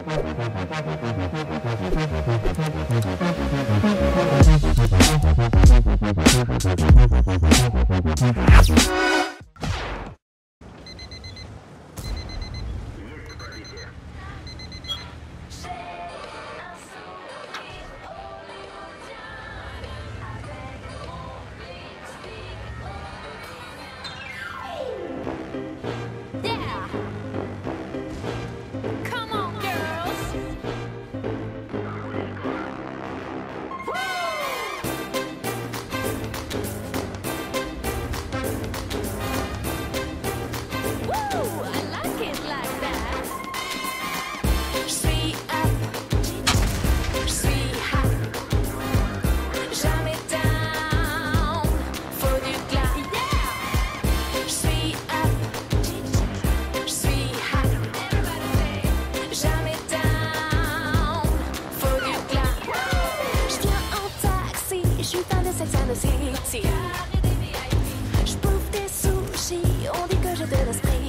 Je bouffe des sushis, on dit que j'ai de l'esprit.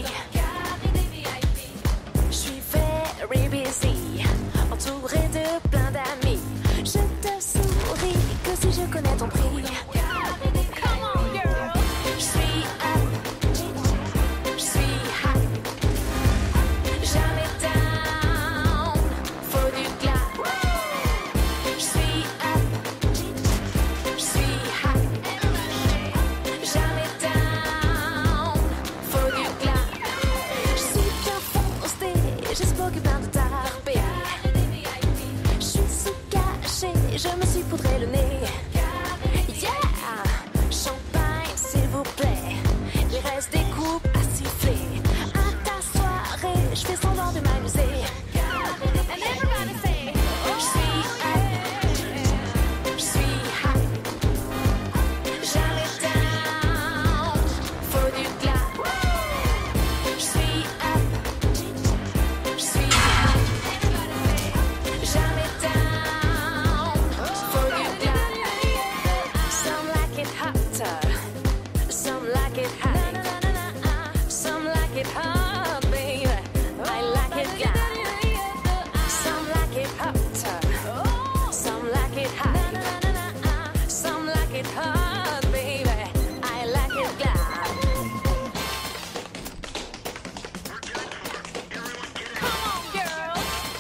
Je suis very busy, entouré de plein d'amis. Je te souris que si je connais ton prix. Je me suis poudré le nez. Yeah! Champagne, s'il vous plaît. Il reste des coupes à siffler. À ta soirée, je fais semblant de m'amuser. And everybody say, je suis high. Je suis high. Jamais down. Faut du glas. Je suis high. Je suis high. Jamais down. Some like it hot, some like it hot, baby. I like it hot. Some like it hot, some like it hot, some like it hot, baby. I like it hot. Come on, girl.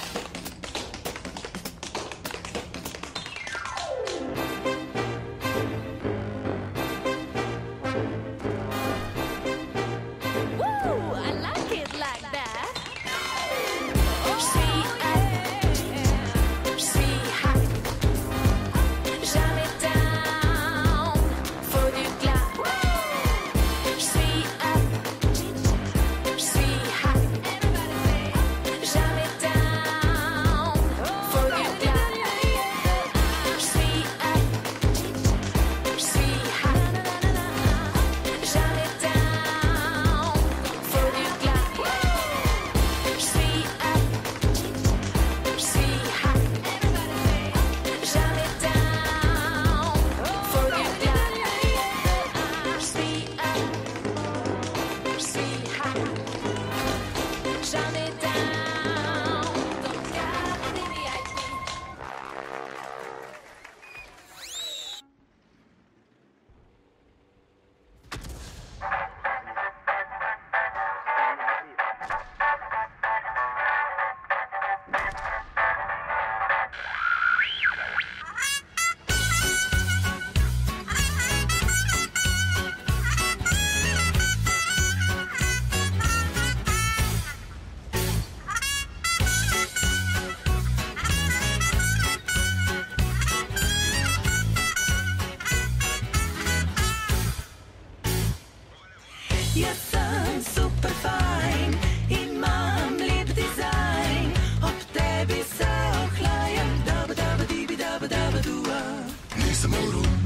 Yes, I'm super fine in manlig design. Hopp der bisa och lion, dabba dabba dibi dabba dabba dua. Nisa morum,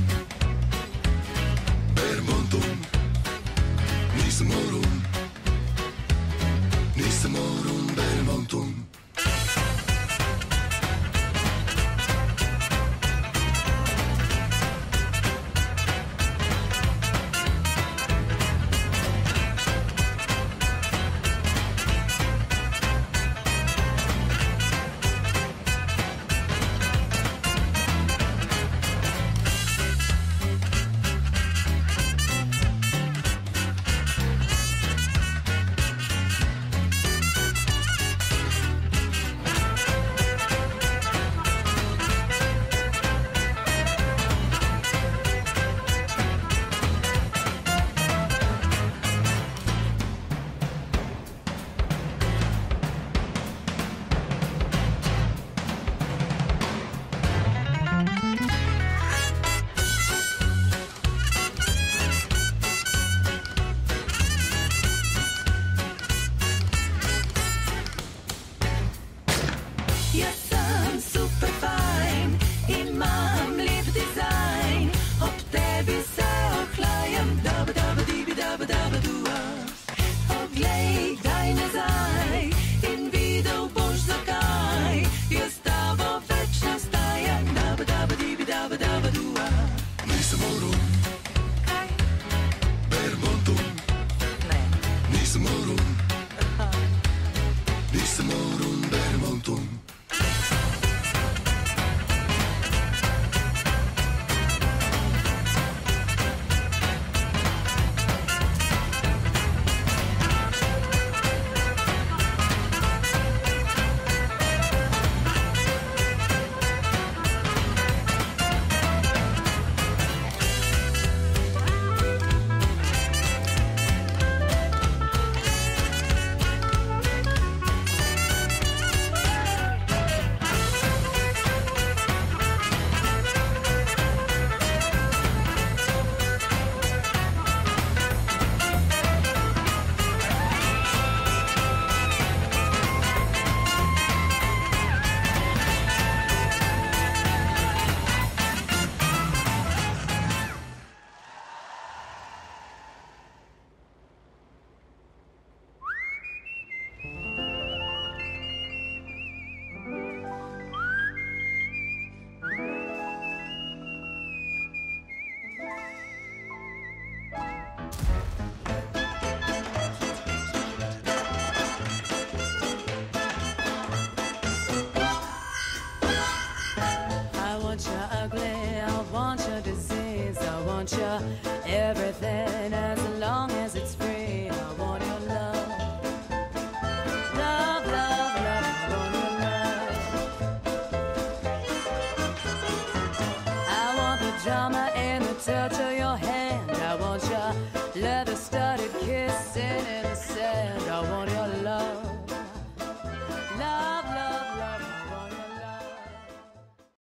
Bermontum. Nisa morum, Nisa morum, Bermontum. Ja sam super fajn, imam lep dizajn, ob tebi se ohlajam, daba daba dibi daba daba dua. Oglej, daj nazaj in videl boš zakaj, jaz s tabo več ne ostajam, daba daba dibi daba daba dua. Nisem moral, Kaj? Bermonton, Ne. nisem moral, nisem moral, Bermonton.